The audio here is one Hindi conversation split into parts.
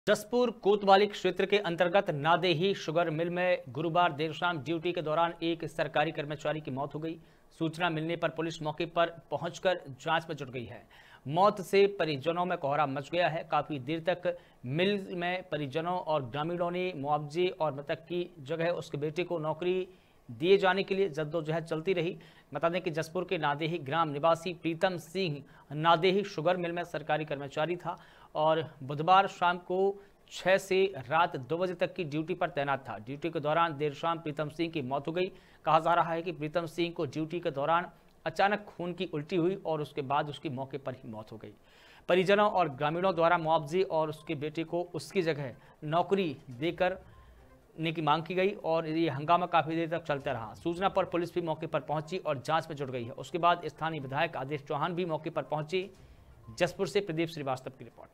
जसपुर कोतवाली क्षेत्र के अंतर्गत नादेही शुगर मिल में गुरुवार देर शाम ड्यूटी के दौरान एक सरकारी कर्मचारी की मौत हो गई। सूचना मिलने पर पुलिस मौके पर पहुंचकर जांच में जुट गई है। मौत से परिजनों में कोहराम मच गया है। काफी देर तक मिल में परिजनों और ग्रामीणों ने मुआवजे और मृतक की जगह उसके बेटे को नौकरी दिए जाने के लिए जद्दोजहद चलती रही। बता दें कि जसपुर के नादेही ग्राम निवासी प्रीतम सिंह नादेही शुगर मिल में सरकारी कर्मचारी था और बुधवार शाम को 6 से रात 2 बजे तक की ड्यूटी पर तैनात था। ड्यूटी के दौरान देर शाम प्रीतम सिंह की मौत हो गई। कहा जा रहा है कि प्रीतम सिंह को ड्यूटी के दौरान अचानक खून की उल्टी हुई और उसके बाद उसकी मौके पर ही मौत हो गई। परिजनों और ग्रामीणों द्वारा मुआवजे और उसके बेटे को उसकी जगह नौकरी देकर की मांग की गई और ये हंगामा काफी देर तक चलता रहा। सूचना पर पुलिस भी मौके पर पहुंची और जांच में जुट गई है। उसके बाद स्थानीय विधायक आदेश चौहान भी मौके पर पहुंचे। जसपुर से प्रदीप श्रीवास्तव की रिपोर्ट।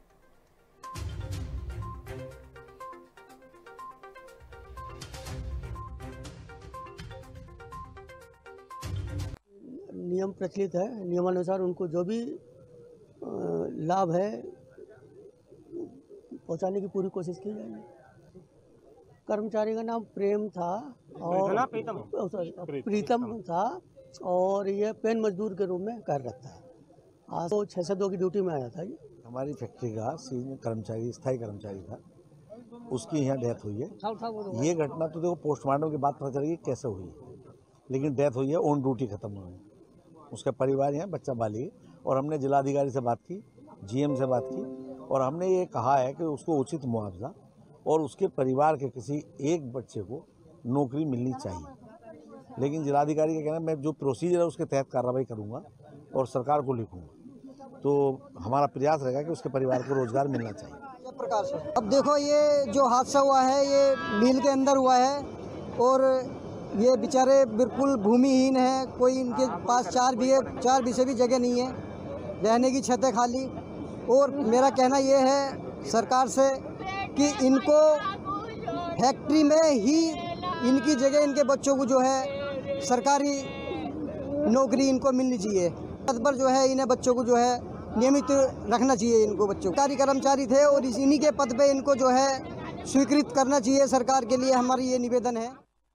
नियम प्रचलित है, नियमानुसार उनको जो भी लाभ है पहुंचाने की पूरी कोशिश की जाएगी। कर्मचारी का नाम प्रेम था और प्रीतम था और ये पेन मजदूर के रूप में कार्यरत था। आज तो 6 से 2 की ड्यूटी में आया था। ये हमारी फैक्ट्री का सीनियर कर्मचारी, स्थायी कर्मचारी था, उसकी यहाँ डेथ हुई है। ये घटना तो देखो पोस्टमार्टम के बाद पता चलेगी कैसे हुई, लेकिन डेथ हुई है ऑन ड्यूटी खत्म हुई। उसका परिवार यहाँ बच्चा बाली और हमने जिलाधिकारी से बात की, जीएम से बात की और हमने ये कहा है कि उसको उचित मुआवजा और उसके परिवार के किसी एक बच्चे को नौकरी मिलनी चाहिए। लेकिन जिलाधिकारी का कहना है मैं जो प्रोसीजर है उसके तहत कार्रवाई करूंगा और सरकार को लिखूंगा, तो हमारा प्रयास रहेगा कि उसके परिवार को रोजगार मिलना चाहिए। अब देखो ये जो हादसा हुआ है ये मिल के अंदर हुआ है और ये बेचारे बिल्कुल भूमिहीन है। कोई इनके पास 4 बीघे भी जगह नहीं है, रहने की छत है खाली। और मेरा कहना ये है सरकार से कि इनको फैक्ट्री में ही इनकी जगह इनके बच्चों को जो है सरकारी नौकरी इनको मिलनी चाहिए। पद पर जो है इन्हें बच्चों को जो है नियमित रखना चाहिए। इनको बच्चों सरकारी कर्मचारी थे और इन्हीं के पद पे इनको जो है स्वीकृत करना चाहिए। सरकार के लिए हमारी ये निवेदन है।